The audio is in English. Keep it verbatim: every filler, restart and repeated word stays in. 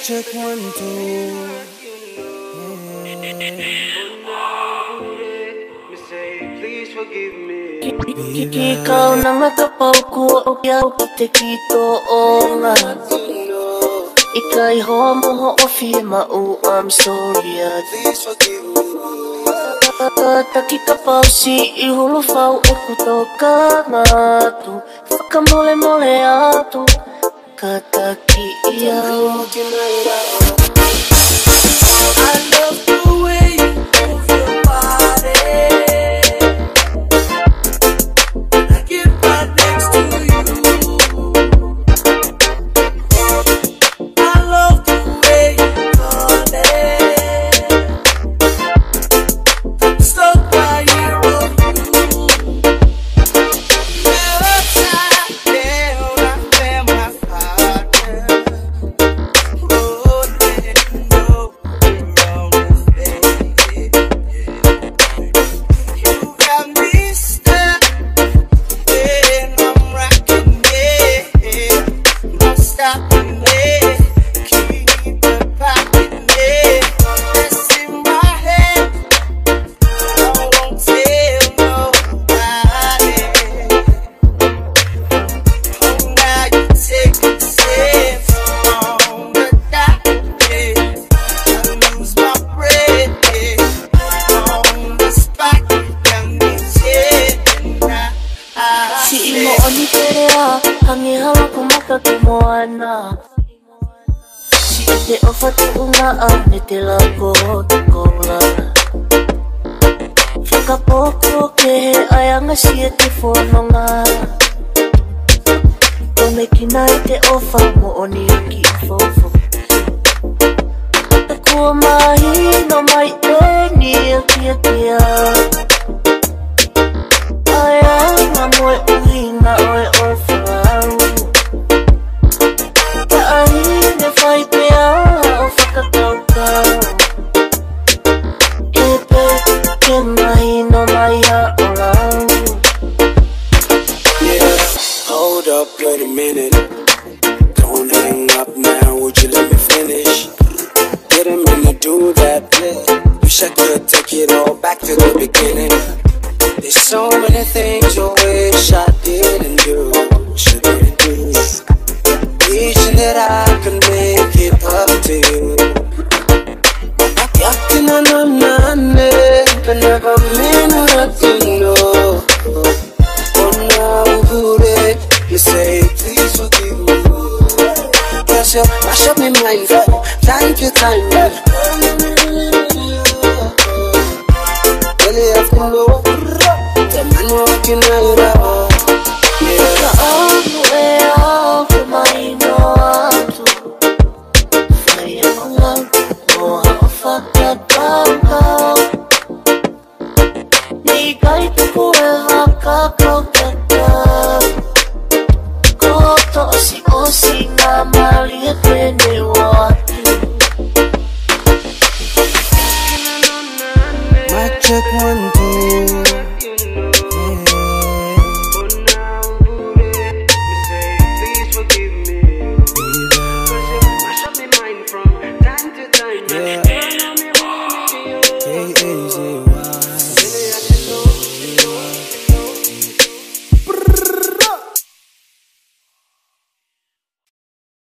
check one, two. Please forgive me. Ikaw na makapaw ko o yaw te kito o nga. Ikay homo ho o firma o I'm sorry. Please forgive me. Taki kapaw si ihulo fau e kutoka nga tu. Faka mole mole atu kataki iyaw. I love the way you move your body. I get right next to you. I love the way you call it. I'm stuck right here on you. Never time down, I feel my heart. Oh, let you know. Si ite ofa tuunga nete lako tukola. Fika poko ke ayanga si ite fono nga. Kome kina ite ofa mo oni ki fofo. Takua mahi no mai teni kia kia. Ayanga moe uhinga oe ofa. Hold up, wait a minute. Don't hang up now, would you let me finish? Didn't mean to do that. Wish I could take it all back to the beginning. There's so many things you wish I didn't do, shouldn't do. Wishing that I could make it up to you. Yakin on nane, but never meant to know. Oh now, who did you say please forgive me? Cause you mash up my mind, thank you, time. Really have to know, the man walking out.